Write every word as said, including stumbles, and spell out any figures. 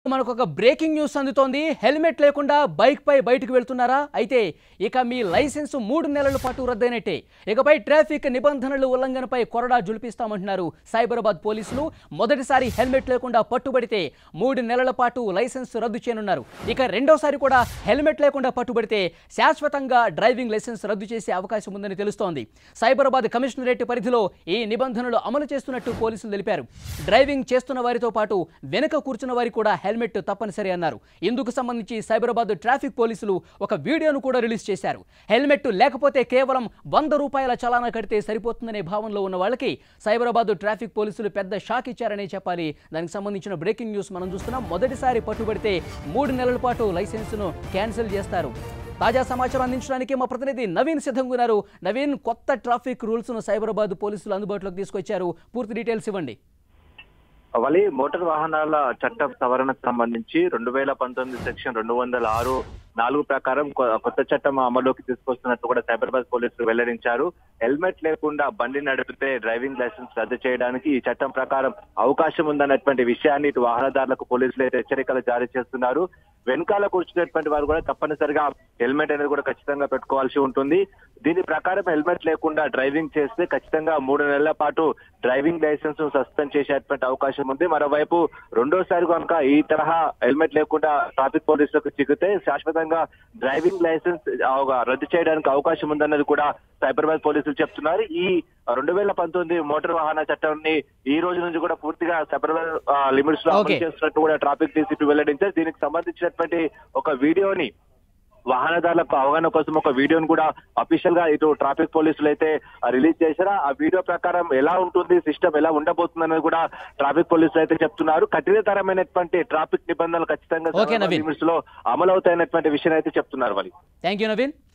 మనకు ఒక breaking news అందుతోంది. హెల్మెట్ లేకుండా బైక్ పై బయటకు వెళ్తున్నారా? అయితే ఇక మీ లైసెన్స్ మూడు నెలల పాటు రద్దయినట్టే. ఇకపై ట్రాఫిక్ నిబంధనలు ఉల్లంఘనపై కొరడా జులిపిస్తామంటున్నారు సైబరాబాద్ పోలీసులు. మొదటిసారి హెల్మెట్ లేకుండా పట్టుబడితే మూడు నెలల పాటు లైసెన్స్ రద్దు చేయనున్నారు. ఇక రెండోసారి కూడా హెల్మెట్ లేకుండా పట్టుబడితే శాశ్వతంగా డ్రైవింగ్ లైసెన్స్ రద్దు చేసే అవకాశం ఉందని తెలుస్తోంది. సైబరాబాద్ కమిషనరేట్ పరిధిలో ఈ నిబంధనలు అమలు చేస్తున్నట్టు పోలీసులు తెలిపారు. డ్రైవింగ్ చేస్తున్న వారితో పాటు వెనుక కూర్చున్న వారికి కూడా హెల్మెట్ తప్పనిసరి అన్నారు. ఇందుకు సంబంధించి సైబరాబాద్ ట్రాఫిక్ పోలీసులు ఒక వీడియోను కూడా రిలీజ్ చేశారు. హెల్మెట్ లేకపోతే కేవలం వంద రూపాయల చలానా కడితే సరిపోతుందనే భావనలో ఉన్న వాళ్ళకి సైబరాబాద్ ట్రాఫిక్ పోలీసులు పెద్ద షాక్ ఇచ్చారనే చెప్పాలి. దానికి సంబంధించిన బ్రేకింగ్ న్యూస్ మనం చూస్తున్నాం. మొదటిసారి పట్టుబడితే మూడు నెలల పాటు లైసెన్స్ను క్యాన్సిల్ చేస్తారు. తాజా సమాచారం అందించడానికి మా ప్రతినిధి నవీన్ సిద్ధంగా ఉన్నారు. నవీన్, కొత్త ట్రాఫిక్ రూల్స్ను సైబరాబాద్ పోలీసులు అందుబాటులోకి తీసుకొచ్చారు. పూర్తి డీటెయిల్స్ ఇవ్వండి. వలి మోటార్ వాహనాల చట్టం సవరణకు సంబంధించి రెండు వేల పంతొమ్మిది సెక్షన్ రెండు వందల ఆరు నాలుగు ప్రకారం కొత్త చట్టం అమలులోకి తీసుకొస్తున్నట్టు కూడా సైబరాబాద్ పోలీసులు వెల్లడించారు. హెల్మెట్ లేకుండా బండి నడిపితే డ్రైవింగ్ లైసెన్స్ రద్దు చేయడానికి ఈ చట్టం ప్రకారం అవకాశం ఉందన్నటువంటి విషయాన్ని ఇటు వాహనదారులకు పోలీసులు అయితే హెచ్చరికలు జారీ చేస్తున్నారు. వెనకాల కూర్చున్నటువంటి వారు కూడా తప్పనిసరిగా హెల్మెట్ అనేది కూడా ఖచ్చితంగా పెట్టుకోవాల్సి ఉంటుంది. దీని ప్రకారం హెల్మెట్ లేకుండా డ్రైవింగ్ చేస్తే ఖచ్చితంగా మూడు నెలల పాటు డ్రైవింగ్ లైసెన్స్ సస్పెండ్ చేసేటువంటి అవకాశం ఉంది. మరోవైపు రెండోసారి కనుక ఈ తరహా హెల్మెట్ లేకుండా ట్రాఫిక్ పోలీసులకు చిక్కితే శాశ్వతంగా డ్రైవింగ్ లైసెన్స్ రద్దు చేయడానికి అవకాశం ఉందన్నది కూడా సైబరాబాద్ పోలీసులు చెప్తున్నారు. ఈ రెండు వేల పంతొమ్మిది మోటార్ వాహన చట్టాన్ని ఈ రోజు నుంచి కూడా పూర్తిగా సైబరాబాద్ లిమిట్స్ లో అమలు చేస్తున్నట్టు కూడా ట్రాఫిక్ డీసీపీ వెల్లడించారు. దీనికి సంబంధించినటువంటి ఒక వీడియోని వాహనదారులకు అవగాహన కోసం ఒక వీడియోను కూడా అఫీషియల్ గా ఇటు ట్రాఫిక్ పోలీసులు అయితే రిలీజ్ చేశారు. ఆ వీడియో ప్రకారం ఎలా ఉంటుంది, సిస్టమ్ ఎలా ఉండబోతుంది అనేది కూడా ట్రాఫిక్ పోలీసులు అయితే చెప్తున్నారు. కఠినతరమైనటువంటి ట్రాఫిక్ నిబంధనలు ఖచ్చితంగా లిమిట్స్ లో అమలు అవుతాయన్నటువంటి విషయం అయితే చెప్తున్నారు. వాళ్ళు థ్యాంక్ యూ నవీన్.